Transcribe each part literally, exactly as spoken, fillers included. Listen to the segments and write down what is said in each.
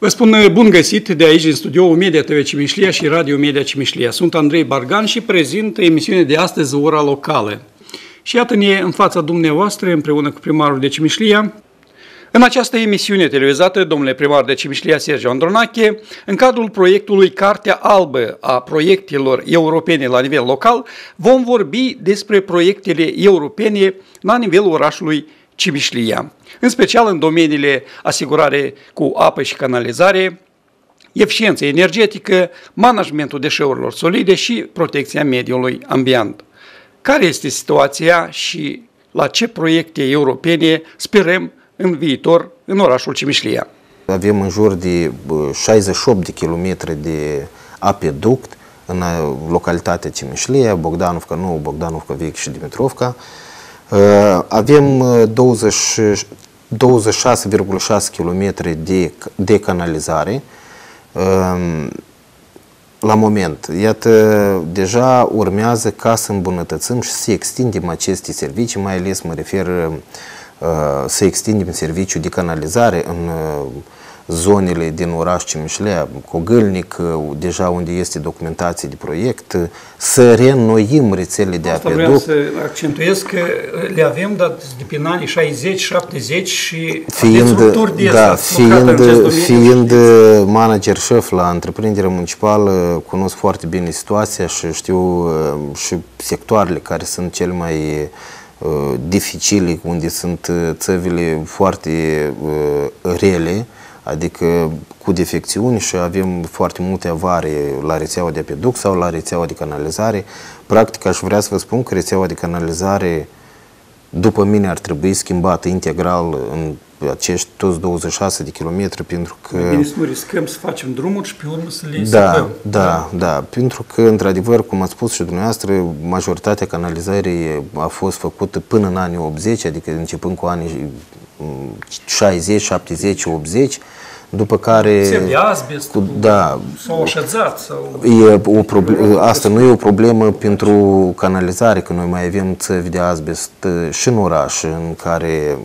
Vă spun bun găsit de aici, din studioul Media T V Cimișlia și Radio Media Cimișlia. Sunt Andrei Bargan și prezint emisiunea de astăzi, Ora Locală. Și iată-ne în fața dumneavoastră, împreună cu primarul de Cimișlia. În această emisiune televizată, domnule primar de Cimișlia, Sergiu Andronache, în cadrul proiectului Cartea Albă a proiectelor europene la nivel local, vom vorbi despre proiectele europene la nivelul orașului Cimișlia, în special în domeniile asigurare cu apă și canalizare, eficiență energetică, managementul deșeurilor solide și protecția mediului ambient. Care este situația și la ce proiecte europene sperăm în viitor în orașul Cimișlia? Avem în jur de șaizeci și opt de kilometri de apeduct în localitatea Cimișlia, Bogdanovca Nouă, Bogdanovca Vechi și Dimitrovca. Avem douăzeci și șase virgulă șase kilometri de, de canalizare la moment. Iată, deja urmează ca să îmbunătățim și să extindem aceste servicii, mai ales mă refer să extindem serviciul de canalizare în zonele din oraș Cimișlia, Cogâlnic, deja unde este documentație de proiect, să reînnoim rețelele de apeduct. Asta vreau să accentuez că le avem, dar de prin anii șaizeci șaptezeci și fiind, da, fiind, fiind manager șef la întreprinderea municipală, cunosc foarte bine situația și știu și sectoarele care sunt cele mai dificile, unde sunt țăvile foarte rele, adică cu defecțiuni, și avem foarte multe avarii la rețeaua de apeduct sau la rețeaua de canalizare. Practic, aș vrea să vă spun că rețeaua de canalizare, după mine, ar trebui schimbată integral în acești toți douăzeci și șase de kilometri, pentru că... Bine, să nu riscăm să facem drumuri și pe urmă să le da, săpăm. Da, da, pentru că, într-adevăr, cum ați spus și dumneavoastră, majoritatea canalizării a fost făcută până în anii optzeci, adică începând cu anii șaizeci, șaptezeci, optzeci, după care... Țevi de asbest, cu, da, s-au așezat, sau... E o problem, asta nu e o problemă pentru canalizare, că noi mai avem țevi de asbest și în oraș, în care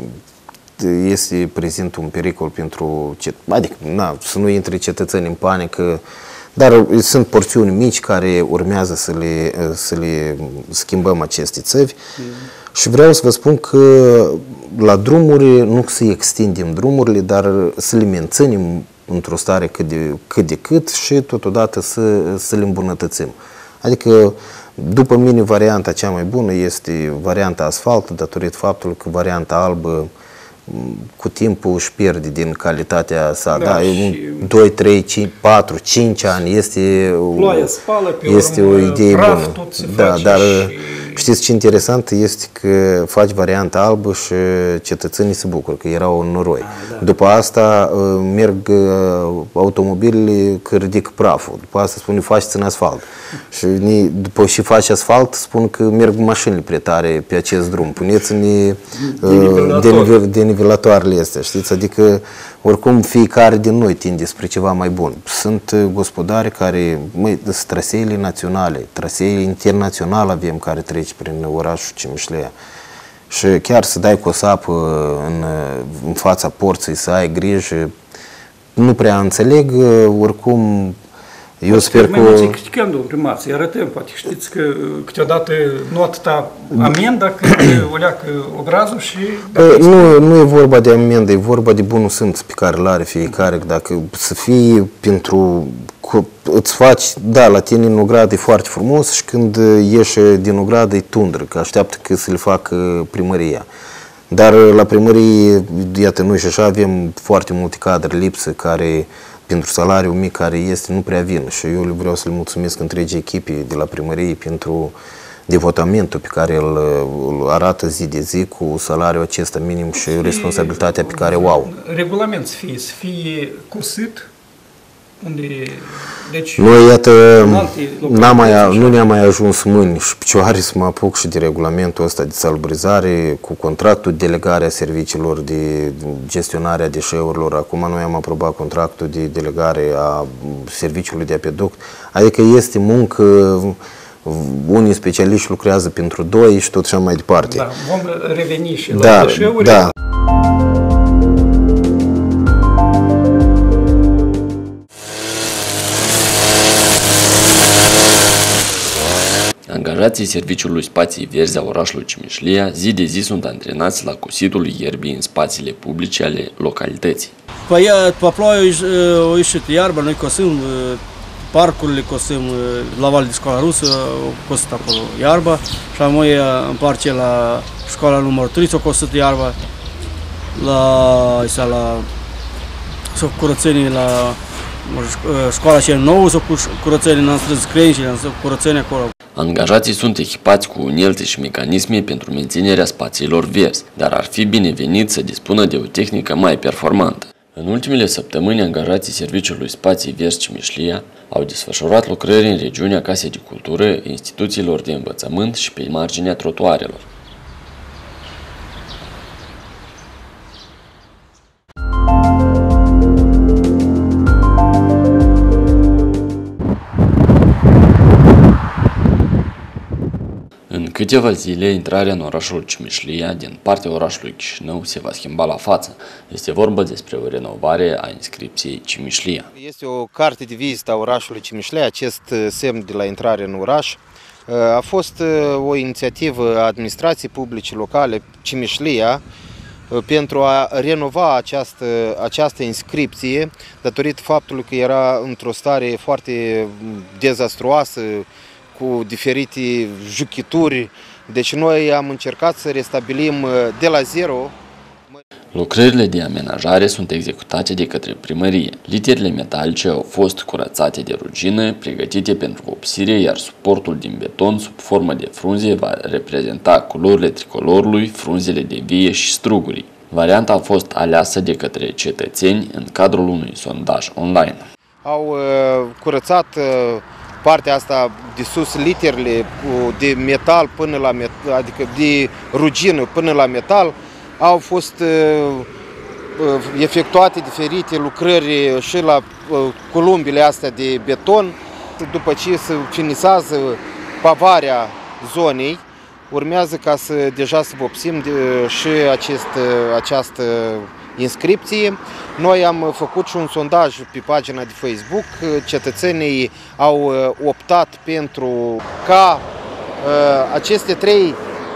este prezent un pericol pentru... Adică, na, să nu intre cetățenii în panică, dar sunt porțiuni mici care urmează să le, să le schimbăm aceste țevi. Mm. Și vreau să vă spun că la drumuri nu să extindem drumurile, dar să le menținem într-o stare cât de, cât de cât și totodată să, să le îmbunătățim. Adică, după mine, varianta cea mai bună este varianta asfalt, datorită faptului că varianta albă cu timpul își pierde din calitatea sa. Da, da, doi, trei, cinci, patru, cinci ani este, spală, pe este urmă, o idee bună. Da, dar și... știți ce interesant este că faci varianta albă și cetățenii se bucură că erau în noroi. A, da. După asta merg automobilele că ridic praful. După asta spune faceți în asfalt. Și după și faci asfalt spun că merg mașinile prea tare pe acest drum. Puneți-ne denivellatoarele astea, știți? Adică oricum fiecare din noi tinde spre ceva mai bun. Sunt gospodari care, măi, sunt traseele naționale, traseele internaționale avem care trece prin orașul Cimișlia. Și chiar să dai cu o sapă în, în fața porții, să ai grijă, nu prea înțeleg, oricum... Eu sper că... Noi criticăm, domnul primar, să-i arătăm, poate știți că câteodată nu atâta amenda, cât o leacă obrazul și... Nu, nu e vorba de amendă, e vorba de bunul simț pe care îl are fiecare. Dacă să fie pentru... Îți faci, da, la tine în ogradă e foarte frumos și când ieși din ogradă e tundră, că așteaptă că să le facă primăria. Dar la primărie, iată, noi și așa avem foarte multe cadre lipsă care... pentru salariul mic care este, nu prea vin. Și eu vreau să le mulțumesc întregii echipe de la primărie pentru devotamentul pe care îl, îl arată zi de zi cu salariul acesta minim și responsabilitatea pe care o au. Regulament să fie, să fie cursit, unde... Deci, noi, iată, mai, nu ne-am mai ajuns mâini și picioare să mă apuc și de regulamentul ăsta de salubrizare cu contractul de delegare a serviciilor de gestionare a deșeurilor. Acum noi am aprobat contractul de delegare a serviciului de apeduct. Adică este muncă, unii specialiști lucrează pentru doi și tot așa mai departe. Da, vom reveni și la da, deșeuri. Da. Angajații Serviciului Spații Verzi a orașului Cimișlia zi de zi sunt antrenați la cusitul ierbii în spațiile publice ale localității. Păi, după ploaie o ieșit iarba, noi cosim parcurile, cosim la Val de Școala Rusă, o cosit acolo iarba și apoi în parcea la școala numărul trei s-o cosit iarba, la, la s-o curățenii la școala cea nouă, s-o curățenii în străzi Creni și s-o curățenii acolo. Angajații sunt echipați cu unelte și mecanisme pentru menținerea spațiilor verzi, dar ar fi binevenit să dispună de o tehnică mai performantă. În ultimele săptămâni, angajații Serviciului Spații Verzi Cimișlia au desfășurat lucrări în regiunea Casei de Cultură, instituțiilor de învățământ și pe marginea trotuarelor. În câteva zile, intrarea în orașul Cimișlia din partea orașului Chișinău se va schimba la față. Este vorba despre o renovare a inscripției Cimișlia. Este o carte de vizită a orașului Cimișlia, acest semn de la intrare în oraș. A fost o inițiativă a administrației publice locale Cimișlia pentru a renova această, această inscripție, datorită faptului că era într-o stare foarte dezastruoasă, cu diferite juchituri. Deci noi am încercat să restabilim de la zero. Lucrările de amenajare sunt executate de către primărie. Literele metalice au fost curățate de rugină, pregătite pentru vopsire, iar suportul din beton sub formă de frunze va reprezenta culorile tricolorului, frunzele de vie și strugurii. Varianta a fost aleasă de către cetățeni în cadrul unui sondaj online. Au uh, curățat uh, partea asta de sus, literele de metal până la metal, adică de rugină până la metal. Au fost uh, efectuate diferite lucrări și la uh, columbile astea de beton. După ce se finisează pavarea zonei, urmează ca să deja să vopsim de, și acest, această inscripție. Noi am făcut și un sondaj pe pagina de Facebook. Cetățenii au optat pentru ca uh, aceste trei,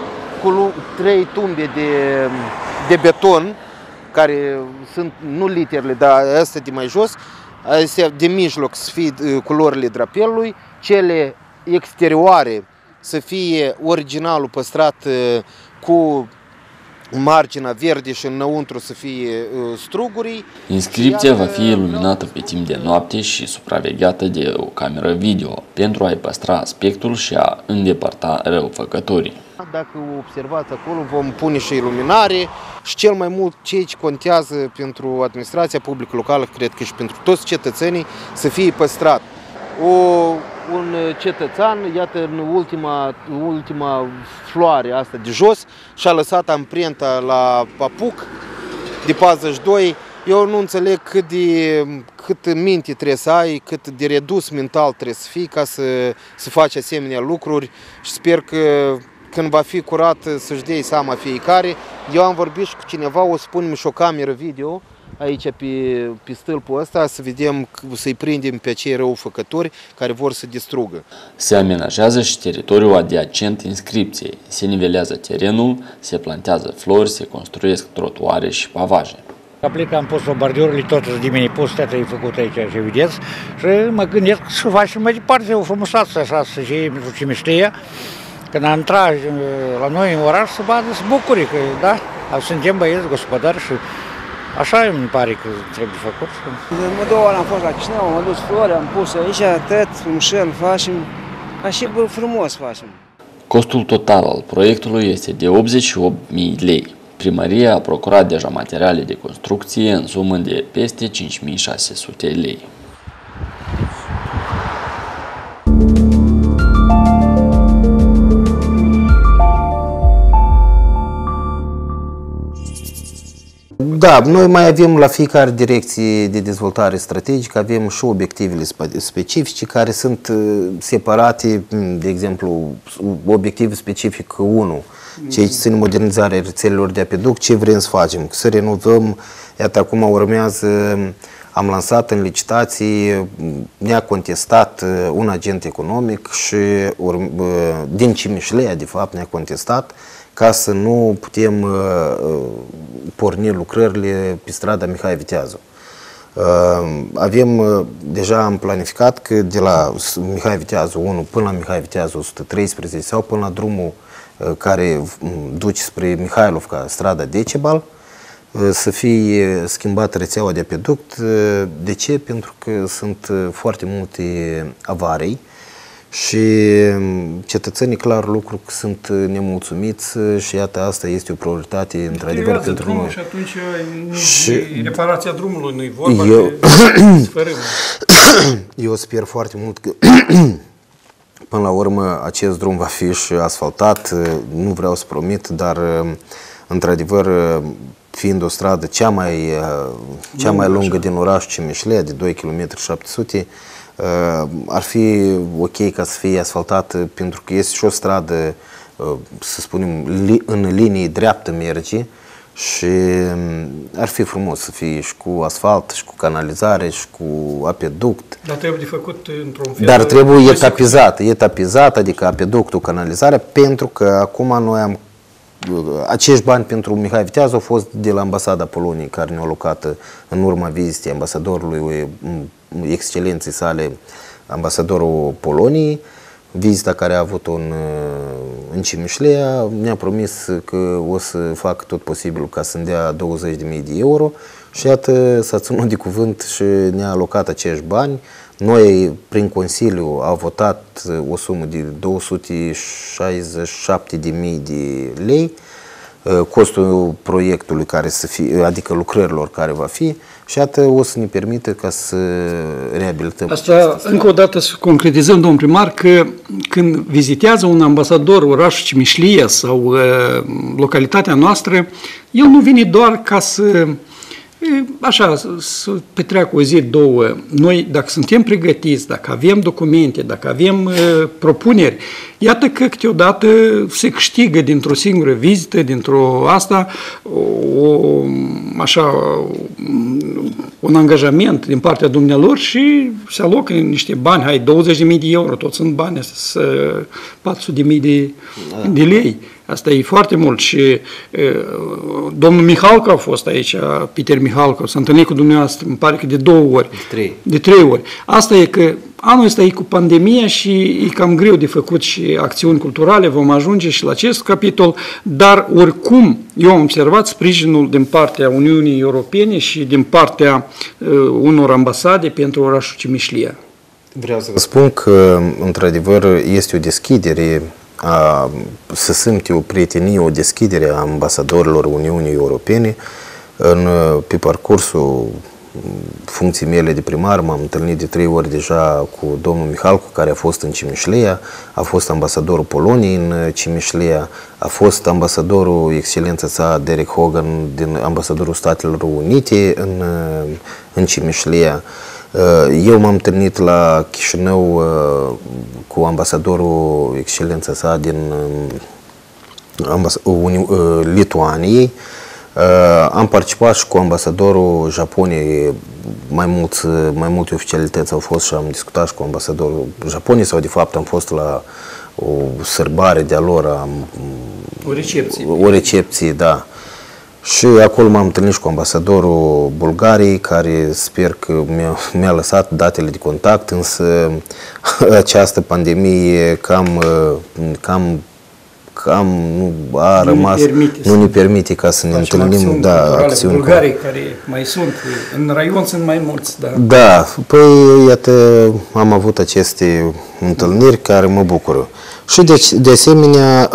trei tumbe de, de beton, care sunt nu literele, dar astea de mai jos, astea de mijloc să fie culorile drapelului, cele exterioare să fie originalul păstrat cu marginea verde și înăuntru să fie strugurii. Inscripția va fi iluminată pe timp de noapte și supravegheată de o cameră video pentru a-i păstra aspectul și a îndepărta răufăcătorii. Dacă observați acolo, vom pune și iluminare și cel mai mult ceea ce contează pentru administrația publică locală, cred că și pentru toți cetățenii, să fie păstrat. O, un cetățean, iată, în ultima, ultima floare asta de jos, și-a lăsat amprenta la papuc de patruzeci și doi. Eu nu înțeleg cât de cât minte trebuie să ai, cât de redus mental trebuie să fii ca să, să faci asemenea lucruri și sper că când va fi curat să-și dea seama fiecare. Eu am vorbit și cu cineva, o să punem și o cameră video aici pe, pe stâlpul ăsta, să vedem, să-i prindem pe acei răufăcători care vor să distrugă. Se amenajează și teritoriul adiacent inscripției, se nivelează terenul, se plantează flori, se construiesc trotuare și pavaje. Aplic, am pus o bordiorile, tot dimeni pus, toate e făcut aici, și vedeți, și mă gândesc să facem mai departe o frumusețe așa, să fie pentru Cimișlia, când am intrat la noi în oraș, să vadă, să bucure, că da, suntem băieți, gospodari și așa îmi pare că trebuie făcut. Mă două ori am fost la Chișinău, am adus flori, am pus aici, atât, frumușel facem, ca și frumos facem. Costul total al proiectului este de optzeci și opt de mii de lei. Primăria a procurat deja materiale de construcție în sumă de peste cinci mii șase sute lei. Da, noi mai avem la fiecare direcție de dezvoltare strategică, avem și obiectivele specifice care sunt separate, de exemplu, obiectiv specific unu, ceea ce ține modernizarea rețelelor de apeduct, ce vrem să facem, să renovăm, iată acum urmează am lansat în licitații, ne-a contestat un agent economic și din Cimișlea, de fapt, ne-a contestat ca să nu putem porni lucrările pe strada Mihai Viteazu. Avem, deja am planificat că de la Mihai Viteazu unu până la Mihai Viteazu o sută treisprezece sau până la drumul care duce spre Mihailovca, strada Decebal, să fie schimbată rețeaua de apeduct. De ce? Pentru că sunt foarte multe avarii și cetățenii, clar lucru, că sunt nemulțumiți și iată, asta este o prioritate într-adevăr pentru noi. Și atunci și reparația drumului nu-i vorba eu, de eu sper foarte mult că până la urmă acest drum va fi și asfaltat, nu vreau să promit, dar într-adevăr, fiind o stradă cea mai, cea mai lungă din orașul Cimișlea, de doi virgulă șapte sute kilometri, ar fi ok ca să fie asfaltată, pentru că este și o stradă, să spunem, în linie dreaptă merge și ar fi frumos să fie și cu asfalt, și cu canalizare, și cu apeduct. Dar trebuie de făcut într-un fel... Dar trebuie etapizat, etapizat, adică apeductul, canalizarea, pentru că acum noi am acești bani pentru Mihai Viteazu au fost de la Ambasada Poloniei, care ne-au alocat în urma vizitei ambasadorului excelenței sale, ambasadorul Poloniei, vizita care a avut-o în, în Cimișlea. Ne-a promis că o să fac tot posibilul ca să-mi dea douăzeci de mii de euro și iată, s-a ținut de cuvânt și ne-a alocat acești bani. Noi, prin Consiliu, am votat o sumă de două sute șaizeci și șapte de mii de lei, costul proiectului care să fie, adică lucrărilor care va fi, și iată o să ne permită ca să reabilităm. Asta, încă o dată, să concretizăm, domnul primar, că când vizitează un ambasador orașul Cimișlia sau uh, localitatea noastră, el nu vine doar ca să așa, să petreacă o zi, două. Noi, dacă suntem pregătiți, dacă avem documente, dacă avem uh, propuneri, iată că câteodată se câștigă dintr-o singură vizită, dintr-o asta, o, așa, un angajament din partea dumnealor și se alocă niște bani, hai, douăzeci de mii de euro, toți sunt bani, patru sute de mii de, de lei. Asta e foarte mult și e, domnul Mihalcă a fost aici, Peter Mihalcă, s-a întâlnit cu dumneavoastră, îmi pare că de două ori. De trei. De trei ori. Asta e că anul ăsta e cu pandemia și e cam greu de făcut și acțiuni culturale, vom ajunge și la acest capitol, dar oricum eu am observat sprijinul din partea Uniunii Europene și din partea uh, unor ambasade pentru orașul Cimișlia. Vreau să vă spun că, într-adevăr, este o deschidere, a, să simte o prietenie, o deschidere a ambasadorilor Uniunii Europene. În, pe parcursul funcției mele de primar m-am întâlnit de trei ori deja cu domnul Mihalcu, care a fost în Cimișlea, a fost ambasadorul Poloniei în Cimișlea, a fost ambasadorul excelența sa Derek Hogan, din ambasadorul Statelor Unite în, în Cimișlea. Eu m-am întâlnit la Chișinău cu ambasadorul excelența sa din Lituaniei. Am participat și cu ambasadorul Japoniei, mai, mulți, mai multe oficialități au fost și am discutat și cu ambasadorul Japoniei, sau de fapt am fost la o sărbare de-a lor, am, o recepție. O recepție, da. Și acolo m-am întâlnit și cu ambasadorul Bulgariei, care sper că mi-a, mi-a lăsat datele de contact, însă această pandemie cam, cam, cam nu a nu rămas, ne permite, nu ne permite ca să ne întâlnim. Acțiuni da, acțiuni Bulgarii care mai sunt, în raion sunt mai mulți. Da, da, păi iată, am avut aceste întâlniri care mă bucură. Și de, de asemenea,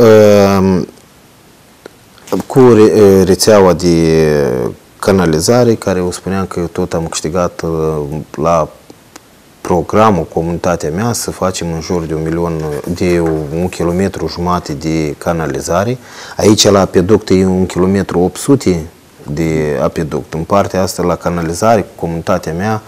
cu rețeaua de canalizare, care o spuneam că tot am câștigat la programul Comunitatea mea să facem în jur de un milion, de un kilometru jumate de canalizare. Aici la apeduct e un kilometru opt sute de apeduct. În partea asta la canalizare, Comunitatea mea,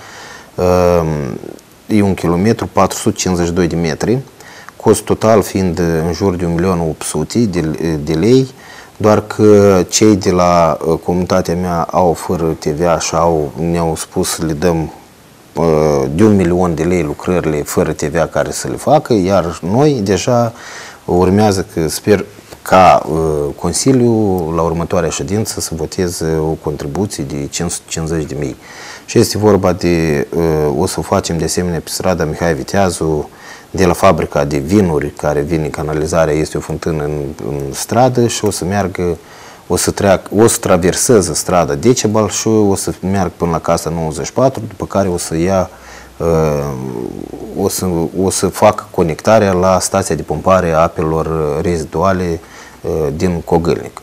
e un kilometru patru sute cincizeci și doi de metri, cost total fiind în jur de un milion opt sute de, de lei. doar că cei de la comunitatea mea au fără T V A și au, ne-au spus să le dăm de un milion de lei lucrările fără T V A care să le facă, iar noi deja urmează că sper ca uh, Consiliul la următoarea ședință să voteze o contribuție de cinci sute cincizeci de mii. Și este vorba de, uh, o să facem de asemenea pe strada Mihai Viteazu, de la fabrica de vinuri care vine canalizarea, este o fântână în, în stradă și o să meargă, o să, treacă, o să traverseze strada Decebal și o să meargă până la Casa nouăzeci și patru, după care o să ia O să, o să fac conectarea la stația de pompare a apelor reziduale din Cogâlnic.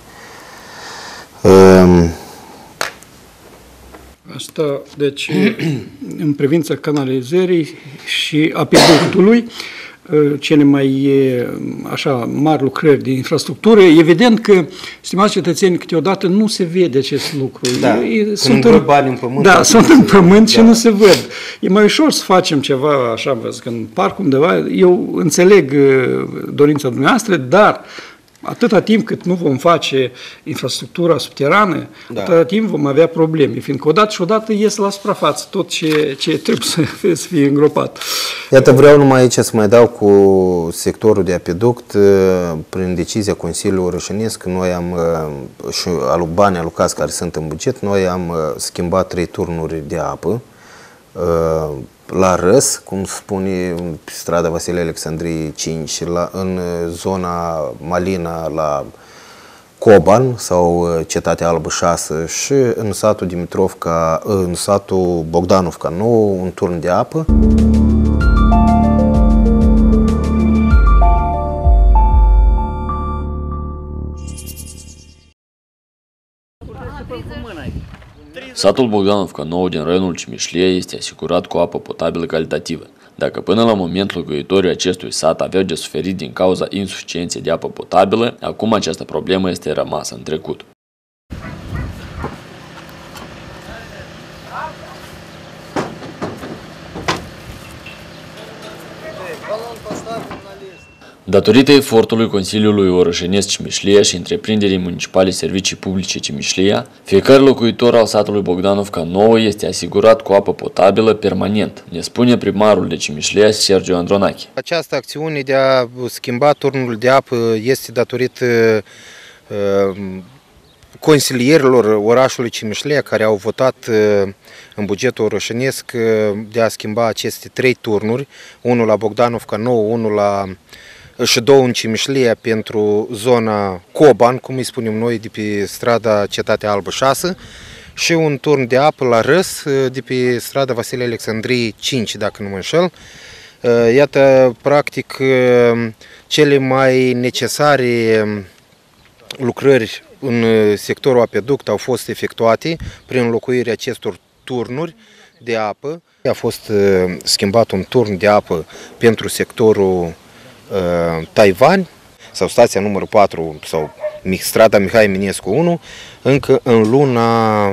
Asta, deci, în privința canalizării și apeductului, cele mai așa mari lucrări de infrastructură. Evident că, stimați cetățeni, câteodată nu se vede acest lucru. Da, sunt în, bani în pământ. Da, sunt în pământ și da. Nu se văd. E mai ușor să facem ceva, așa, văzut, în parc undeva. Eu înțeleg dorința dumneavoastră, dar atâta timp cât nu vom face infrastructura subterană, da. Atâta timp vom avea probleme, fiindcă odată și odată ies la suprafață tot ce, ce trebuie să fie, să fie îngropat. Iată, vreau numai aici să mai dau cu sectorul de apeduct. Prin decizia Consiliului Orășenesc, noi am, și alu banii alocați care sunt în buget, noi am schimbat trei turnuri de apă la Răs, cum spune, pe strada Vasile Alexandrii cinci, la, în zona Malina la Coban sau Cetatea Albă șase și în satul Dimitrovca, în satul Bogdanovca nouă, un turn de apă. Satul Bogdanovca nouă din raionul Cimișlia este asigurat cu apă potabilă calitativă. Dacă până la moment locuitorii acestui sat aveau de suferit din cauza insuficienței de apă potabilă, acum această problemă este rămasă în trecut. Datorită efortului Consiliului Orășenesc Cimișlia și întreprinderii municipale Servicii Publice Cimișlia, fiecare locuitor al satului Bogdanovca nouă este asigurat cu apă potabilă permanent, ne spune primarul de Cimișlia, Sergiu Andronache. Această acțiune de a schimba turnul de apă este datorită uh, consilierilor orașului Cimișlia care au votat uh, în bugetul orășenesc uh, de a schimba aceste trei turnuri, unul la Bogdanovca nouă, unul la și două în Cimișlia pentru zona Coban, cum îi spunem noi, de pe strada Cetatea Albă șase și un turn de apă la Răs de pe strada Vasile Alexandrii cinci, dacă nu mă înșel. Iată, practic, cele mai necesare lucrări în sectorul apeduct au fost efectuate prin înlocuirea acestor turnuri de apă. A fost schimbat un turn de apă pentru sectorul Taiwan sau stația numărul patru sau strada Mihai Eminescu unu, încă în luna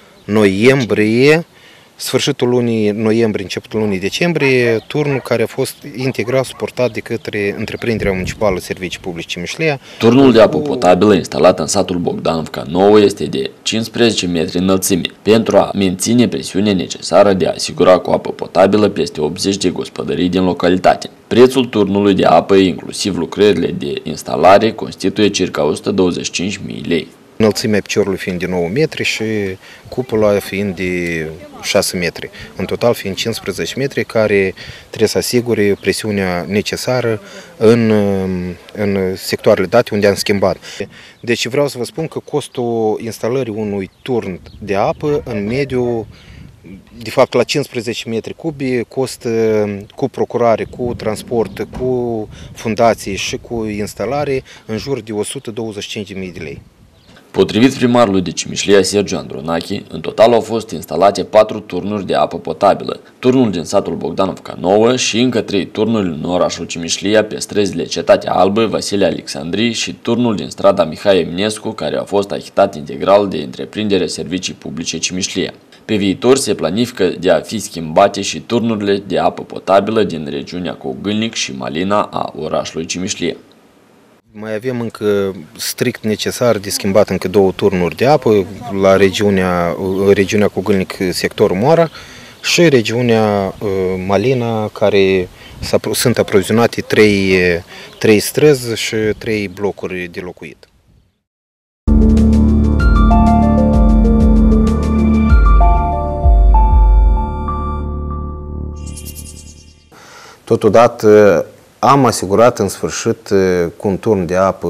noiembrie, sfârșitul lunii noiembrie, începutul lunii decembrie, turnul care a fost integral suportat de către întreprinderea municipală Servicii Publice Cimișlia. Turnul de apă potabilă instalat în satul Bogdanovca nouă este de cincisprezece metri înălțime, pentru a menține presiunea necesară de a asigura cu apă potabilă peste optzeci de gospodării din localitate. Prețul turnului de apă, inclusiv lucrările de instalare, constituie circa o sută douăzeci și cinci de mii lei. Înălțimea piciorului fiind de nouă metri și cupola fiind de șase metri. În total fiind cincisprezece metri care trebuie să asigure presiunea necesară în, în sectoarele date unde am schimbat. Deci vreau să vă spun că costul instalării unui turn de apă în mediu, de fapt la cincisprezece metri cubi, costă cu procurare, cu transport, cu fundații și cu instalare în jur de o sută douăzeci și cinci de mii de lei. Potrivit primarului de Cimișlia, Sergiu Andronache, în total au fost instalate patru turnuri de apă potabilă, turnul din satul Bogdanovca nouă și încă trei turnuri în orașul Cimișlia pe străzile Cetatea Albă, Vasile Alexandrii și turnul din strada Mihai Eminescu, care a fost achitat integral de întreprinderea Servicii Publice Cimișlia. Pe viitor se planifică de a fi schimbate și turnurile de apă potabilă din regiunea Cogâlnic și Malina a orașului Cimișlia. Mai avem încă strict necesar de schimbat încă două turnuri de apă la regiunea, regiunea Cogâlnic, sectorul Moara și regiunea Malina, care sunt aprovizionate trei, trei străzi și trei blocuri de locuit. Totodată am asigurat în sfârșit cu un turn de apă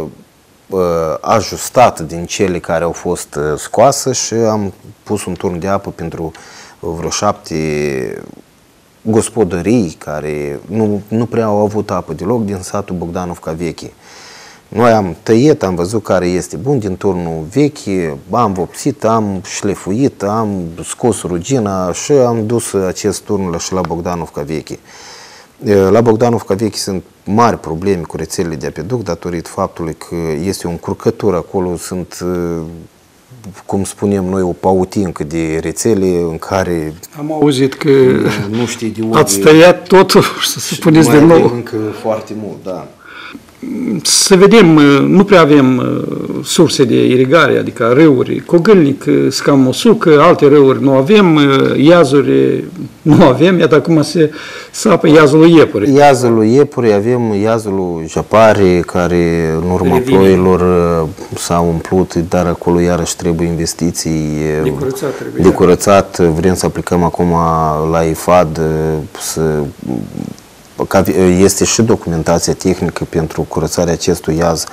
ajustat din cele care au fost scoase și am pus un turn de apă pentru vreo șapte gospodării care nu, nu prea au avut apă deloc din satul Bogdanovca Veche. Noi am tăiet, am văzut care este bun din turnul vechi, am vopsit, am șlefuit, am scos rugina și am dus acest turn și la Bogdanovca Veche. La Bogdanovca Veche sunt mari probleme cu rețelele de apeduct datorită faptului că este o încurcătură acolo, sunt, cum spunem noi, o pautincă de rețele în care... Am auzit că nu, nu știi de unde... Ați tăiat totul să se puneți de nou. Încă foarte mult, da. Să vedem, nu prea avem surse de irigare, adică râuri, Cogâlnic, Scamosucă, alte râuri nu avem, iazuri nu avem, iată acum se sapă iazul lui Iepure. Iazul lui Iepure, avem iazul lui Japare, care în urma ploilor s-a umplut, dar acolo iarăși trebuie investiții. De curățat trebuie. De curățat, vrem să aplicăm acum la I F A D, să... este și documentația tehnică pentru curățarea acestui iaz.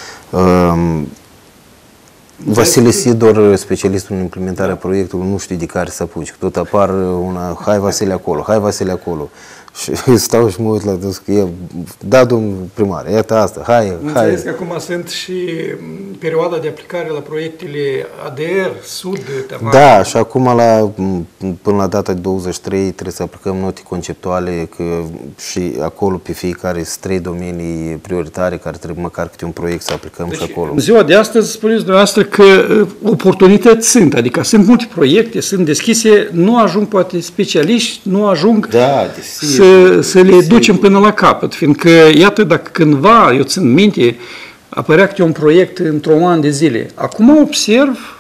Vasile Sidor, specialistul în implementarea proiectului, nu știu de care să apuci. Tot apar una, hai Vasile acolo, hai Vasile acolo. Și stau și mă uit la dus că e, da, domnul primar, iată asta, hai, hai. Înțeles că acum sunt și perioada de aplicare la proiectele A D R, Sud, Tamar. Da, și acum la, până la data de douăzeci și trei trebuie să aplicăm note conceptuale, că și acolo pe fiecare sunt trei domenii prioritare care trebuie măcar câte un proiect să aplicăm deci, și acolo. În ziua de astăzi spuneți dumneavoastră că oportunități sunt, adică sunt multe proiecte, sunt deschise, nu ajung poate specialiști, nu ajung da, să Să, să le ducem până la capăt, fiindcă, iată, dacă cândva, eu țin minte, apărea câte un proiect într-un an de zile. Acum observ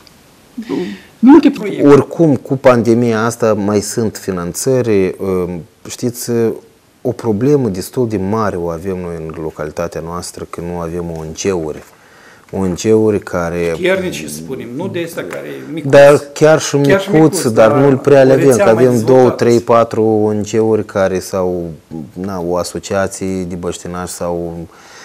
multe proiecte. Oricum, cu pandemia asta mai sunt finanțări. Știți, o problemă destul de mare o avem noi în localitatea noastră, că nu avem O N G-uri. O N G-uri care... Chiernici, spunem, nu de asta care micuț. Dar chiar și chiar micuț, micuț, dar dar nu-l prea le avem, că avem două, trei, patru O N G-uri care sau na, o asociație de băștinași sau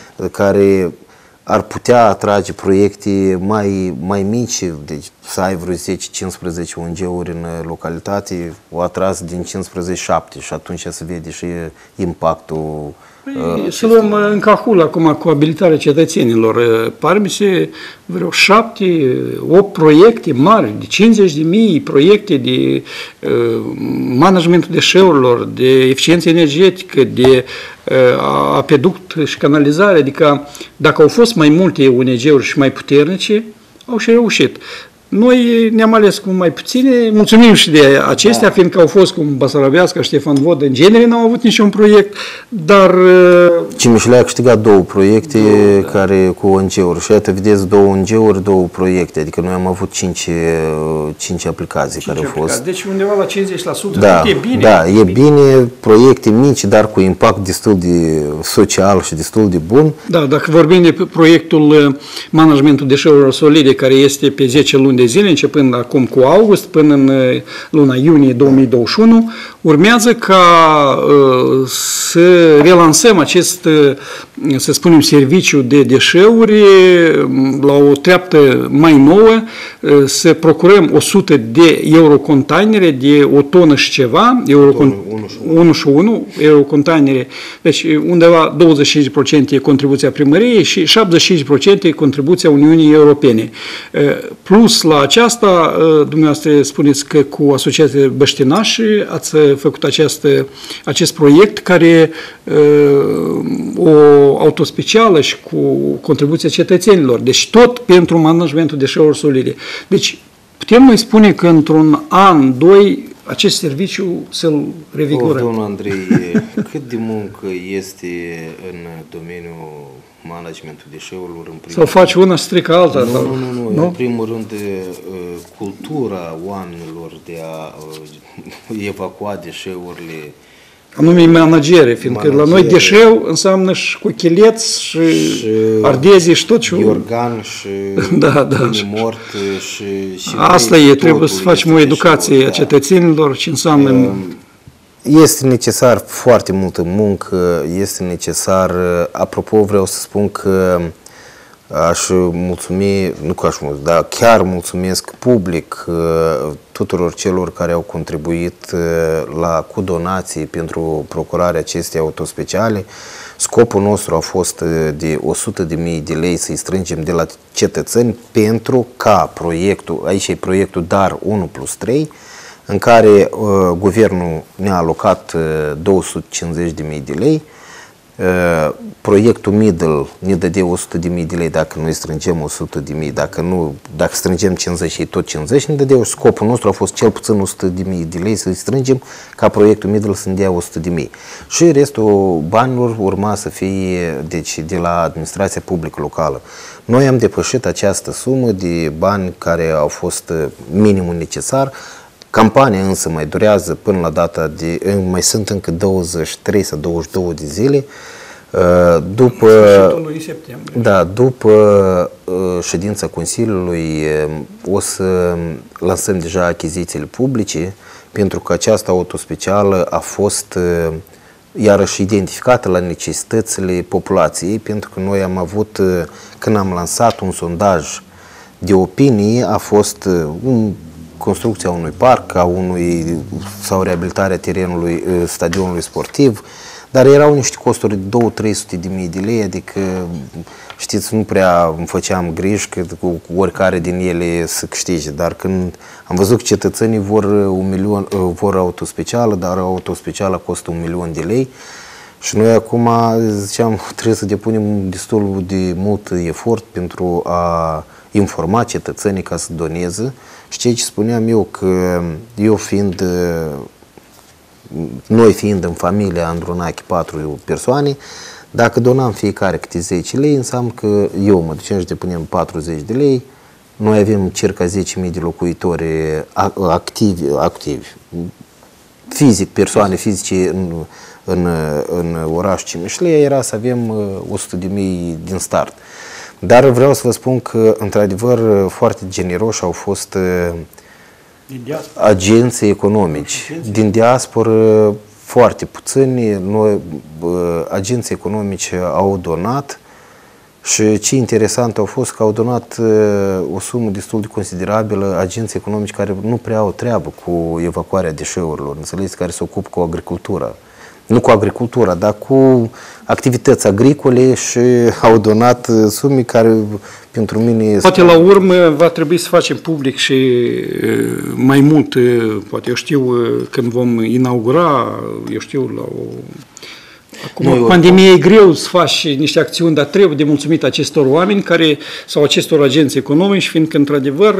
care ar putea atrage proiecte mai, mai mici, deci să ai vreo zece cincisprezece O N G-uri în localitate, o atras din cincisprezece șapte și atunci se vede și impactul. Păi, să luăm în cahul acum cu abilitarea cetățenilor. Pare mi se vreo șapte, opt proiecte mari, de cincizeci de mii proiecte de uh, managementul deșeurilor, de eficiență energetică, de uh, apeduct și canalizare. Adică dacă au fost mai multe O N G-uri și mai puternice, au și reușit. Noi ne-am ales cu mai puține, mulțumim și de acestea, da. Fiindcă au fost cum Basarabeasca, Ștefan Vodă, în genere n-au avut niciun proiect, dar... Cimișlea a câștigat două proiecte două, da. care cu O N G-uri și iată, vedeți, două O N G-uri, două proiecte, adică noi am avut cinci, cinci aplicații cinci care au fost. Deci undeva la cincizeci la sută, da, e bine. Da, e bine, bine, proiecte mici, dar cu impact destul de social și destul de bun. Da, dacă vorbim de proiectul managementul deșeurilor solide, care este pe zece luni de zile, începând acum cu august până în luna iunie două mii douăzeci și unu, urmează ca uh, să relansăm acest, uh, să spunem, serviciu de deșeuri la o treaptă mai nouă, uh, să procurăm o sută de eurocontainere de o tonă și ceva, unu și unu eurocontainere, deci undeva douăzeci și cinci la sută e contribuția primăriei și șaptezeci și cinci la sută e contribuția Uniunii Europene. Uh, plus la aceasta, dumneavoastră spuneți că cu Asociația Băștinași ați făcut acest, acest proiect care o autospecială și cu contribuția cetățenilor. Deci tot pentru managementul deșeurilor solide. Deci putem noi spune că într-un an, doi, acest serviciu să-l revigorăm. Domnul Andrei, cât de muncă este în domeniul managementul deșeurilor. În primul Sau faci una și strică alta? Nu, sau... nu, nu, nu. nu. În primul rând, cultura oamenilor de a evacua deșeurile. Anume managere, fiindcă Managere. la noi deșeu înseamnă și cuchileț și, și ardezi și tot ce... Iorgan și da, da. mort și, și asta e, trebuie să facem o educație a cetățenilor, ce înseamnă... Um, Este necesar foarte multă muncă, este necesar, apropo vreau să spun că aș mulțumi, nu că aș mulțumi, dar chiar mulțumesc public tuturor celor care au contribuit la, cu donații pentru procurarea acestei autospeciale. Scopul nostru a fost de o sută de mii de lei să-i strângem de la cetățeni pentru ca proiectul, aici e proiectul DAR unu plus trei, în care uh, guvernul ne-a alocat uh, două sute cincizeci de mii de lei, uh, proiectul Middle ne dădea o sută de mii de lei dacă noi strângem o sută de mii, dacă nu, dacă strângem cincizeci și tot cincizeci, ne dădea. Scopul nostru a fost cel puțin o sută de mii de lei să-i strângem ca proiectul Middle să ne dea o sută de mii. Și restul banilor urma să fie deci, de la administrația publică locală. Noi am depășit această sumă de bani care au fost minimul necesar. Campania însă mai durează până la data de, mai sunt încă douăzeci și trei sau douăzeci și două de zile. După, lui septembrie. Da, după ședința Consiliului o să lansăm deja achizițiile publice, pentru că această autospecială a fost iarăși identificată la necesitățile populației, pentru că noi am avut, când am lansat un sondaj de opinie, a fost un construcția unui parc, a unui, sau reabilitarea terenului, stadionului sportiv, dar erau niște costuri de două trei sute de mii de lei, adică, știți, nu prea îmi făceam griji că cu oricare din ele să câștige, dar când am văzut că cetățenii vor un milion, vor autospecială, dar autospecială costă un milion de lei și noi acum, ziceam, trebuie să depunem destul de mult efort pentru a informa cetățenii ca să doneze. Și ceea ce spuneam eu, că eu fiind, noi fiind în familia Andronache patru persoane, dacă donam fiecare câte zece lei, înseamnă că eu mă duceam și depunem patruzeci de lei, noi avem circa zece mii de locuitori activi, activi fizic, persoane fizice în, în, în orașul Cimișlea, era să avem o sută de mii din start. Dar vreau să vă spun că, într-adevăr, foarte generoși au fost agenții economici. Din diasporă, foarte puțini. Noi, agenții economici au donat și ce interesant au fost că au donat o sumă destul de considerabilă agenții economici care nu prea au treabă cu evacuarea deșeurilor, înțelegeți, care se ocupă cu agricultura. Nu cu agricultura, dar cu activități agricole și au donat sume care pentru mine... Poate la urmă va trebui să facem public și mai mult, poate eu știu, când vom inaugura, eu știu, la o... Acum, pandemia e greu să faci niște acțiuni, dar trebuie de mulțumit acestor oameni care, sau acestor agenți economici, fiindcă, într-adevăr,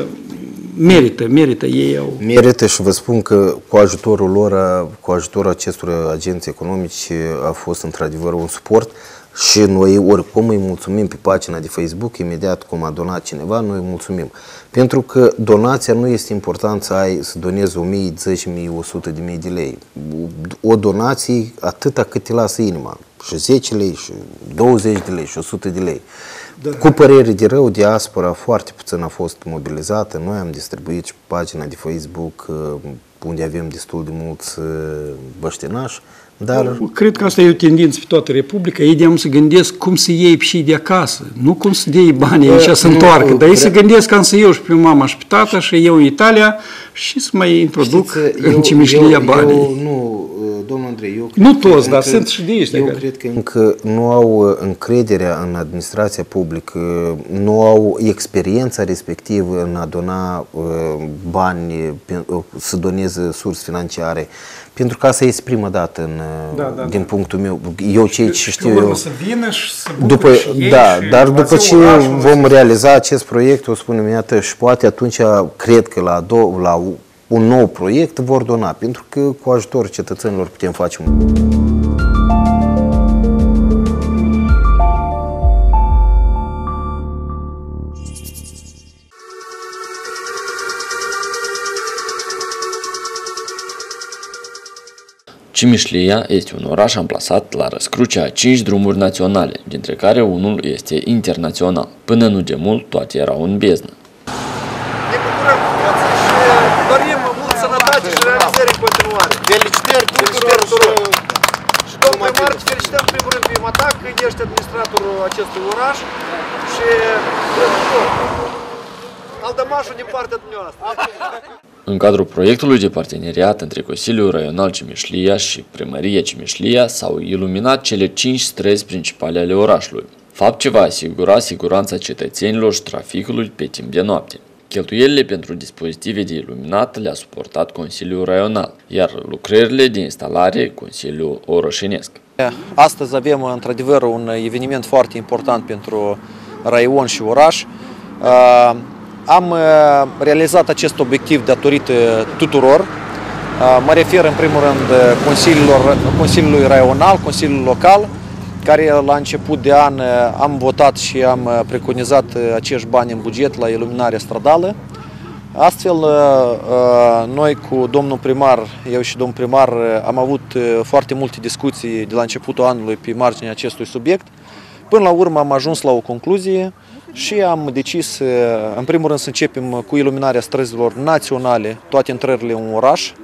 merită, merită ei au... Merită și vă spun că cu ajutorul lor, cu ajutorul acestor agenți economici a fost într-adevăr un suport și noi oricum îi mulțumim pe pagina de Facebook, imediat cum a donat cineva, noi îi mulțumim. Pentru că donația nu este important să ai, să donezi o mie, zece mii, o sută de mii de lei. O donație atâta cât te lasă inima. Și zece lei, și douăzeci de lei, și o sută de lei. Da. Cu părere de rău, diaspora foarte puțin a fost mobilizată. Noi am distribuit și pe pagina de Facebook, unde avem destul de mulți băștinași. Dar... Cred că asta e o tendință pe toată Republica. Ei de-am să gândesc cum să iei și de acasă. Nu cum să dei banii aici să întoarcă, dar ei se gândesc ca să iau și pe mama și pe tata și eu în Italia și să mai introduc. Știți, în Cimișlia banii. Eu, nu, domnul Andrei, eu nu toți, dar sunt și de ăștia. Eu care... cred că încă nu au încrederea în administrația publică, nu au experiența respectivă în a dona bani, să doneze surse financiare. Pentru că asta este prima dată, în, da, da, din da. punctul meu. Eu ce și știu eu. Să vină și să după, și ei da, și dar după ce vom realiza acest proiect, o spunem, iată, și poate atunci cred că la, do, la un nou proiect vor dona, pentru că cu ajutorul cetățenilor putem face un... Cimișlia este un oraș amplasat la răscrucea a cinci drumuri naționale, dintre care unul este internațional. Până nu demult, toate erau în beznă. Ne bucurăm cu toții și dorim mult sănătate și realizări în continuare. Felicitări tuturor! Și domnul primar, te felicităm în primul rând pe Matac, că ești administratorul acestui oraș și Aldămașul din partea dumneavoastră. În cadrul proiectului de parteneriat între Consiliul Raional Cimișlia și Primăria Cimișlia s-au iluminat cele cinci străzi principale ale orașului, fapt ce va asigura siguranța cetățenilor și traficului pe timp de noapte. Cheltuielile pentru dispozitive de iluminat le-a suportat Consiliul Raional, iar lucrările de instalare Consiliul Orășenesc. Astăzi avem într-adevăr un eveniment foarte important pentru raion și oraș. Am realizat acest obiectiv datorită tuturor. Mă refer în primul rând Consiliului Raional, Consiliul Local, care la început de an am votat și am preconizat acești bani în buget la iluminarea stradală. Astfel, noi cu domnul primar, eu și domnul primar, am avut foarte multe discuții de la începutul anului pe marginea acestui subiect. Până la urmă am ajuns la o concluzie și am decis, în primul rând, să începem cu iluminarea străzilor naționale, toate intrările în oraș.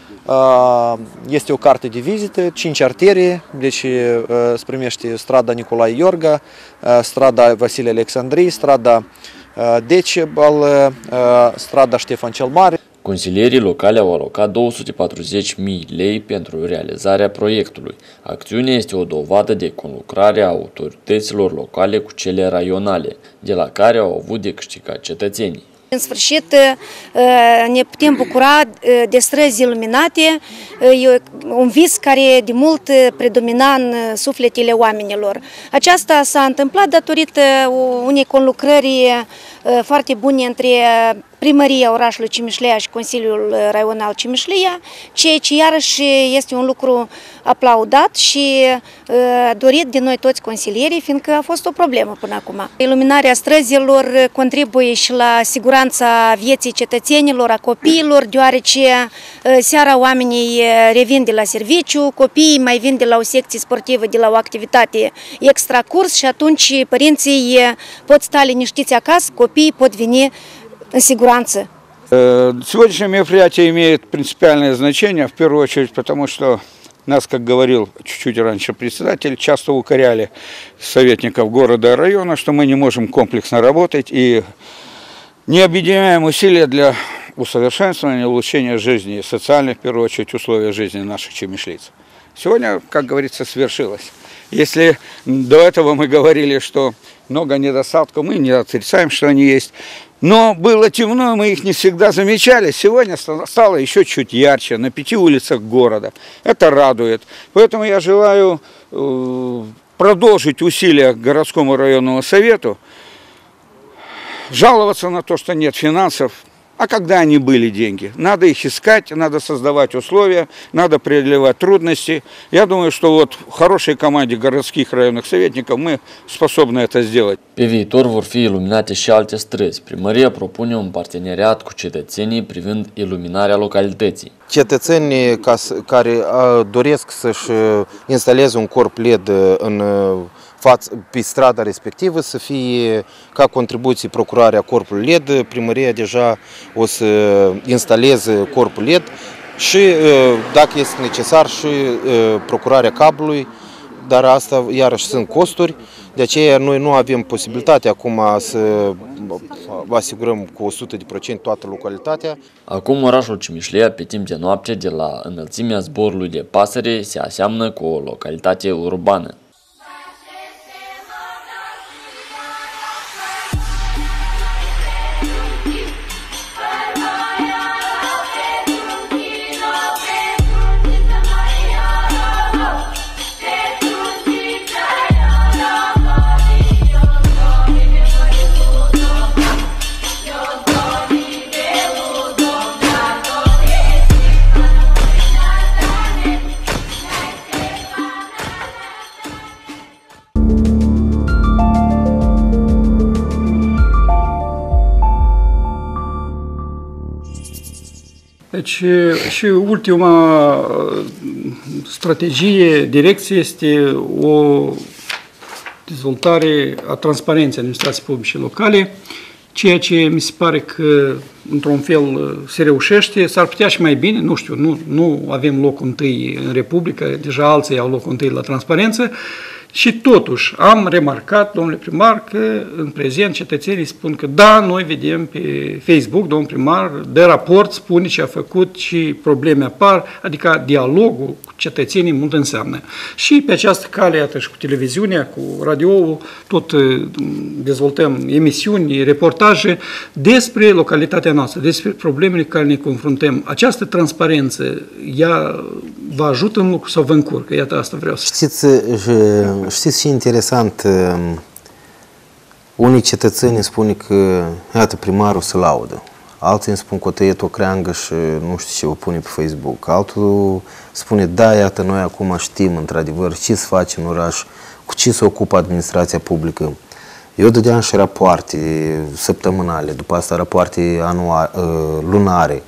Este o carte de vizită, cinci arterii, deci se primește strada Nicolae Iorga, strada Vasile Alexandrii, strada Decebal, strada Ștefan cel Mare. Consilierii locali au alocat două sute patruzeci de mii lei pentru realizarea proiectului. Acțiunea este o dovadă de conlucrare a autorităților locale cu cele raionale, de la care au avut de câștigat cetățenii. În sfârșit ne putem bucura de străzi iluminate, un vis care de mult predomina în sufletele oamenilor. Aceasta s-a întâmplat datorită unei conlucrări foarte bune între Primăria orașului Cimișlia și Consiliul Raional Cimișlia, ceea ce iarăși este un lucru aplaudat și dorit de noi toți consilierii, fiindcă a fost o problemă până acum. Iluminarea străzilor contribuie și la siguranța vieții cetățenilor, a copiilor, deoarece seara oamenii revin de la serviciu, copiii mai vin de la o secție sportivă, de la o activitate extracurs și atunci părinții pot sta liniștiți acasă, copiii pot veni în сигуранță. Сегодняшнее мероприятие имеет принципиальное значение, в первую очередь, потому что нас, как говорил чуть-чуть раньше председатель, часто укоряли советников города и района, что мы не можем комплексно работать и не объединяем усилия для усовершенствования, улучшения жизни и социальных, в первую очередь, условий жизни наших чимишлийцев. Сегодня, как говорится, свершилось. Если до этого мы говорили, что много недостатков, мы не отрицаем, что они есть, но было темно, мы их не всегда замечали. Сегодня стало еще чуть ярче на пяти улицах города. Это радует. Поэтому я желаю э, продолжить усилия городскому районному совету, жаловаться на то, что нет финансов. А когда они были деньги? Надо их искать, надо создавать условия, надо преодолевать трудности. Я думаю, что вот в хорошей команде городских районных советников мы способны это сделать. Pe viitor vor fi iluminate și alte străzi. Primăria propune un parteneriat cu cetățenii privind iluminarea localității. Cetățenii care doresc să-și instaleze un corp L E D în pe strada respectivă să fie ca contribuție procurarea corpului L E D. Primăria deja o să instaleze corpul L E D și, dacă este necesar, și procurarea cablului, dar asta iarăși sunt costuri, de aceea noi nu avem posibilitatea acum să asigurăm cu o sută la sută toată localitatea. Acum orașul Cimișlia, pe timp de noapte, de la înălțimea zborului de pasăre, se aseamnă cu o localitate urbană. Deci și ultima strategie, direcție este o dezvoltare a transparenței administrației publice locale, ceea ce mi se pare că, într-un fel, se reușește. S-ar putea și mai bine, nu știu, nu, nu avem locul întâi în Republică, deja alții au locul întâi la transparență, și totuși am remarcat, domnule primar, că în prezent cetățenii spun că da, noi vedem pe Facebook, domnul primar, de raport spune ce a făcut și probleme apar, adică dialogul cu cetățenii mult înseamnă. Și pe această cale, iată, și cu televiziunea, cu radio-ul, tot dezvoltăm emisiuni, reportaje despre localitatea noastră, despre problemele cu care ne confruntăm. Această transparență, ea vă ajută în lucru sau vă încurcă? Iată, asta vreau să știți. Știți ce interesant? Unii cetățeni îmi spun că, iată, primarul se laudă. Alții îmi spun că o tăiet o creangă și nu știu ce o pune pe Facebook. Altul spune, da, iată, noi acum știm, într-adevăr, ce se face în oraș, cu ce se ocupă administrația publică. Eu dădeam și rapoarte săptămânale, după asta rapoarte anuale, lunare.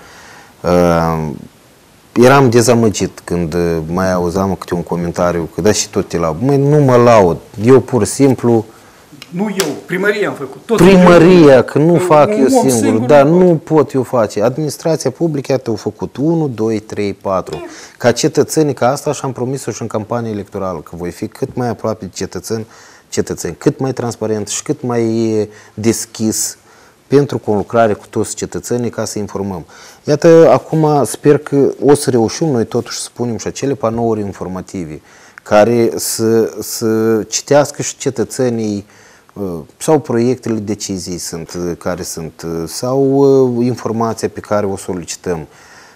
Eram dezamăgit când mai auzeam câte un comentariu, că da, și tot te laud. Măi, nu mă laud, eu pur și simplu... Nu eu, primăria am făcut. Tot primăria, că nu fac eu singur, singur dar nu, nu pot eu face. Administrația publică, iată, au făcut unu, doi, trei, patru. Ca cetățenii, ca asta și-am promis-o și în campanie electorală, că voi fi cât mai aproape de cetățeni, cetățeni, cât mai transparent și cât mai deschis pentru conlucrare cu toți cetățenii, ca să informăm. Iată, acum sper că o să reușim noi totuși să punem și acele panouri informative care să, să citească și cetățenii sau proiectele decizii sunt, care sunt, sau informația pe care o solicităm.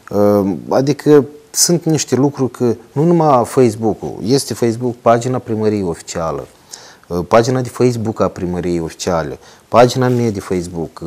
Adică sunt niște lucruri că nu numai Facebook-ul, este Facebook, pagina primăriei oficială, pagina de Facebook a primăriei oficiale, pagina mea de Facebook,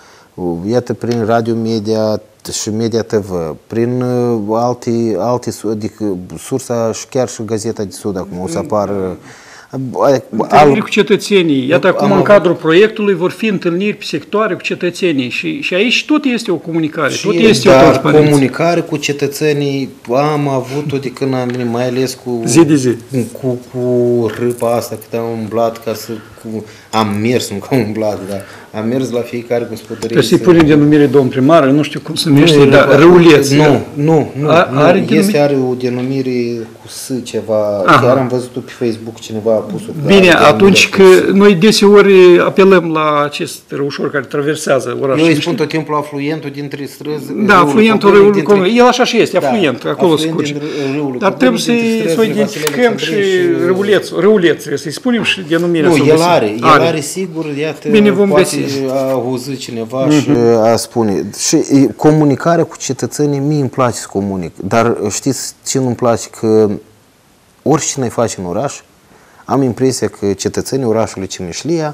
iată, prin Radio Media și Media T V, prin alte, alte adică sursa și chiar și Gazeta de Sud acum o să apară. Întâlniri cu cetățenii. Iată, acum în cadrul proiectului vor fi întâlniri pe sectoare cu cetățenii și, și aici tot este o comunicare, tot este o transparență. Comunicare cu cetățenii am avut-o de când am venit, mai ales cu, zi de zi. Cu, cu râpa asta, cât am umblat, ca să, cu, am mers, nu că am umblat, dar am mers la fiecare gospodărie. Trebuie să-i punem denumire domn primar, nu știu cum se numește, dar Răuleț. Nu, nu, nu, A, nu. Are este are o denumire cu S ceva, aha. Chiar am văzut-o pe Facebook, cineva a pus-o. Bine, atunci că noi deseori apelăm la acest răușor care traversează orașul. Eu îi spun tot timpul afluentul dintre străzi. Da, afluentul râului Congrei. El așa și este, afluent, da, acolo scurge. Dar trebuie să o identificăm și Răulețul, Răuleț, trebuie să-i spunem și denumirea. Nu, el are, el are, are sigur, iată, bine, vom poate găsi. A auzit cineva mm-hmm. și a spune. Și comunicarea cu cetățenii, mie îmi place să comunic, dar știți ce nu-mi place? Că oricine îi face în oraș, am impresia că cetățenii orașului Cimișlia,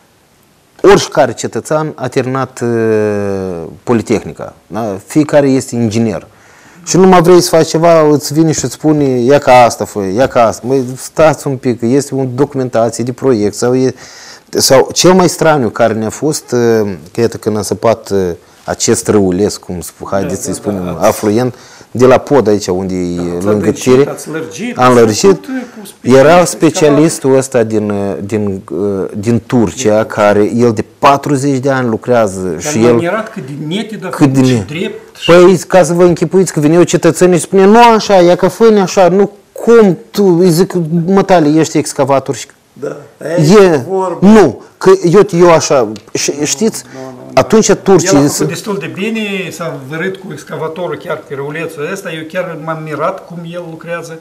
oricare cetățean a terminat uh, Politehnica, da? Fiecare este inginer. Și nu mai vrei să faci ceva, îți vine și îți spune, ia ca asta, fă, ia ca asta. Măi, stați un pic, este o documentație de proiect sau, e, sau cel mai straniu care ne-a fost, că iată când a săpat acest râuleț, cum haideți să-i spunem, da, da, afluent, de la pod aici unde e da, lângă tire, am lărgit, era specialistul ăsta din, din, din Turcia, care el de patruzeci de ani lucrează. Dar și el erat cât din nete, dar cât din și drept. Păi, ca să vă închipuiți că veneau cetățenii și spune, nu așa, ia că fă-ne așa, nu cum tu, îi zic, mătale, ești excavator și da, e, nu, că eu, eu așa, știți, nu, nu, nu, atunci turcii... El a făcut destul de bine, s-a vărât cu excavatorul chiar pe râulețul ăsta, eu chiar m-am mirat cum el lucrează.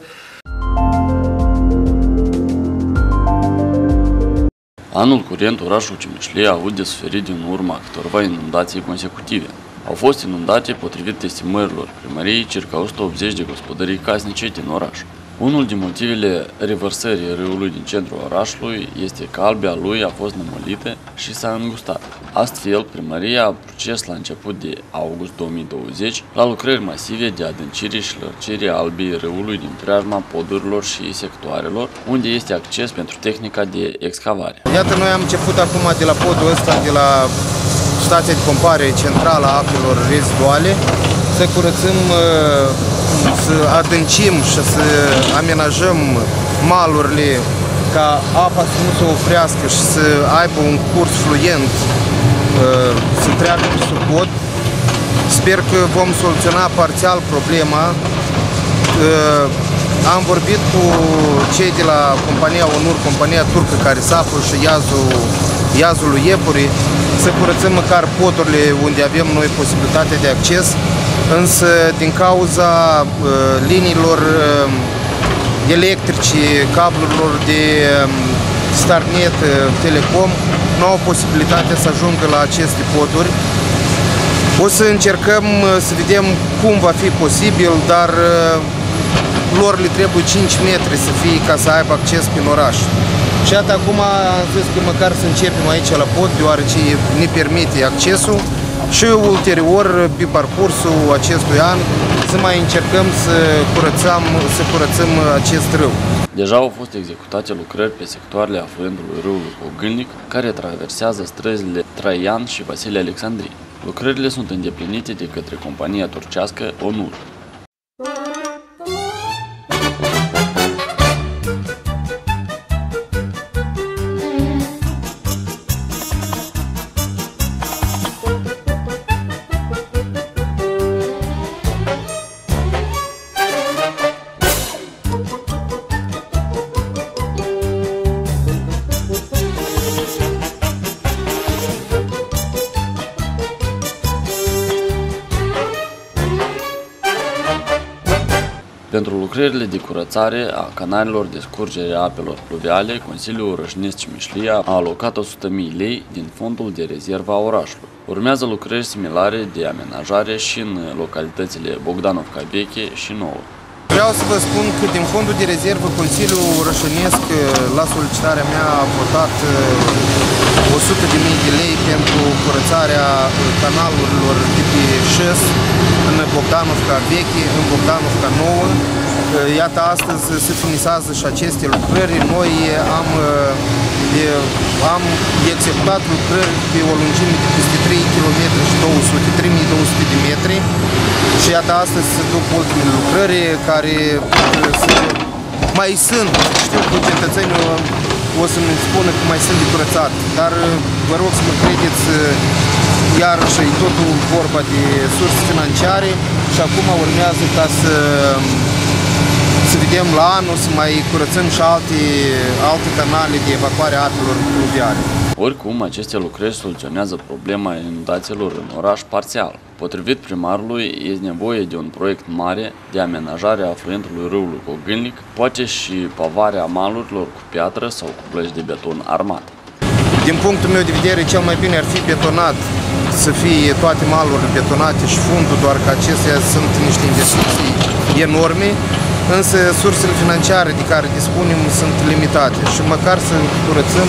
Anul curent, orașul Cimișlia a avut de suferit din urma câtorva inundații consecutive. Au fost inundate, potrivit estimărilor primăriei, circa o sută optzeci de gospodării casnice din oraș. Unul din motivele revărsării râului din centrul orașului este că albia lui a fost nămălită și s-a îngustat. Astfel, primăria a proces la început de august două mii douăzeci la lucrări masive de adâncire și lărgire a albii râului din preajma podurilor și sectoarelor, unde este acces pentru tehnica de excavare. Iată, noi am început acum de la podul ăsta, de la stația de pompare centrală a apelor reziduale, să curățăm să adâncim și să amenajăm malurile ca apa să nu se oprească și să aibă un curs fluent, să treacă pe sub pod. Sper că vom soluționa parțial problema. Am vorbit cu cei de la compania Onur, compania turcă care sapă și iazul, iazul lui Iepuri, să curățăm măcar podurile unde avem noi posibilitatea de acces, însă din cauza uh, liniilor uh, electrice, cablurilor de um, Starnet, uh, Telecom, nu au posibilitatea să ajungă la aceste poduri. O să încercăm uh, să vedem cum va fi posibil, dar uh, lor le trebuie cinci metri să fie ca să aibă acces prin oraș. Și iată, acum am zis că măcar să începem aici la pod, deoarece ne permite accesul și ulterior, pe parcursul acestui an, să mai încercăm să curățăm, să curățăm acest râu. Deja au fost executate lucrări pe sectoarele afluentului râului Cogâlnic, care traversează străzile Traian și Vasile Alexandrii. Lucrările sunt îndeplinite de către compania turcească Onur. Pentru lucrările de curățare a canalelor de scurgere a apelor pluviale, Consiliul Orășnesc Cimișlia a alocat o sută de mii lei din fondul de rezervă a orașului. Urmează lucrări similare de amenajare și în localitățile Bogdanovca Veche și Nouă. Vreau să vă spun că din fondul de rezervă Consiliul Orășănesc, la solicitarea mea, a votat o sută de mii de lei pentru curățarea canalurilor de pe șes în Bogdanovca Veche, în Bogdanovca Nouă. Iată, astăzi se finisează și aceste lucrări. Noi am, am executat lucrări pe o lungime de peste trei virgulă două sute, trei mii două sute de metri. Și iată, astăzi se duc ultimele lucrări care mai sunt. Știu că cetățenii o să-mi spună că mai sunt de curățat, dar vă rog să mă credeți, iarăși e totul vorba de surse financiare și acum urmează ca să, să vedem la anul să mai curățăm și alte, alte canale de evacuare a apelor pluviale. Oricum, aceste lucrări soluționează problema inundațiilor în oraș parțial. Potrivit primarului, este nevoie de un proiect mare de amenajare a afluentului râului Cogâlnic, poate și pavarea malurilor cu piatră sau cu plăci de beton armat. Din punctul meu de vedere, cel mai bine ar fi betonat, să fie toate malurile betonate și fundul, doar că acestea sunt niște investiții enorme, însă sursele financiare de care dispunem sunt limitate și măcar să curățăm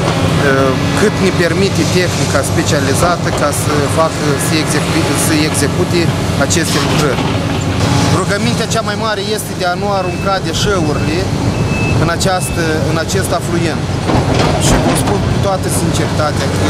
cât ne permite tehnica specializată ca să facă, să execute, să execute aceste lucrări. Rugămintea cea mai mare este de a nu arunca deșeurile în, această, în acest afluent. Și vă spun cu toată sinceritatea că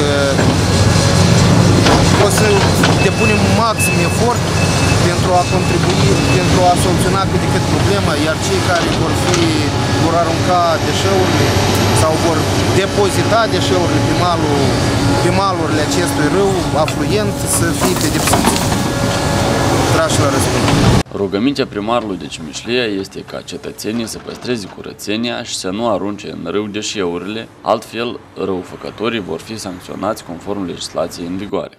o să depunem maxim efort pentru a contribui, pentru a soluționa cât de cât problema, iar cei care vor, fi, vor arunca deșeurile sau vor depozita deșeurile pe, malul, pe malurile acestui râu afluent să fie pedepsiți. Trași la răspundere. Rugămintea primarului de Cimișlia este ca cetățenii să păstreze curățenia și să nu arunce în râu deșeurile, altfel răufăcătorii vor fi sancționați conform legislației în vigoare.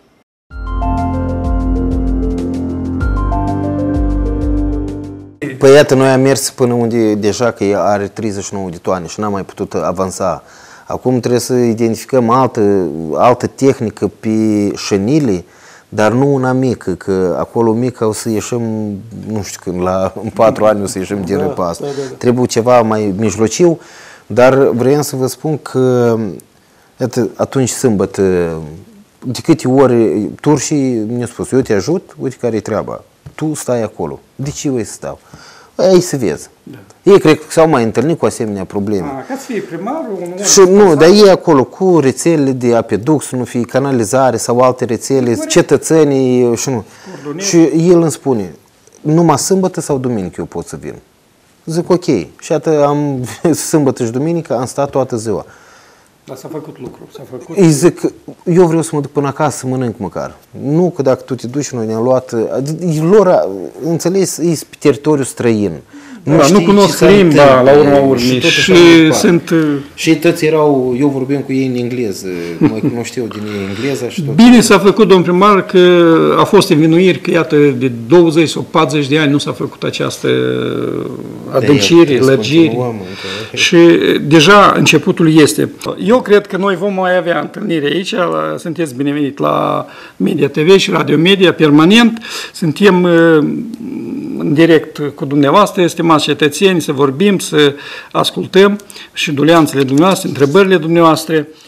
Păi iată, noi am mers până unde deja că are treizeci și nouă de toane și n-am mai putut avansa. Acum trebuie să identificăm altă, altă tehnică pe șenile, dar nu una mică, că acolo mică o să ieșim, nu știu când, la în patru ani o să ieșim din râpa asta. Da, da, da. Trebuie ceva mai mijlociu, dar vreau să vă spun că iată, atunci sâmbătă, de câte ori turșii mi-au spus, eu te ajut, uite care-i treaba. Tu stai acolo. De ce voi să stau? Ai să vezi. Da. Ei cred că s-au mai întâlnit cu asemenea probleme. A, ca să fie primarul, un și nu, dar ei acolo cu rețelele de apeduct, să nu fie canalizare sau alte rețele, cetățenii și nu. Și el îmi spune, numai sâmbătă sau duminică eu pot să vin. Zic ok. Și atât am sâmbătă și duminică, am stat toată ziua. Dar s-a făcut lucru, s-a făcut... Îi zic, eu vreau să mă duc până acasă să mănânc măcar. Nu că dacă tu te duci și noi ne-am luat... Lor, înțeles, e pe teritoriu străin. Nu, da, nu cunosc limba la urma urmei și, și sunt... Și toți erau, eu vorbeam cu ei în engleză, mai cunoșteau din ei engleza și tot. Bine s-a făcut, domn primar, că a fost învinuiri că, iată, de douăzeci sau patruzeci de ani nu s-a făcut această adâncire, lărgire. Și deja începutul este. Eu cred că noi vom mai avea întâlniri aici, la, sunteți binevenit la Media T V și Radio Media permanent. Suntem în direct cu dumneavoastră, stimați cetățeni, să vorbim, să ascultăm și doleanțele dumneavoastră, întrebările dumneavoastră.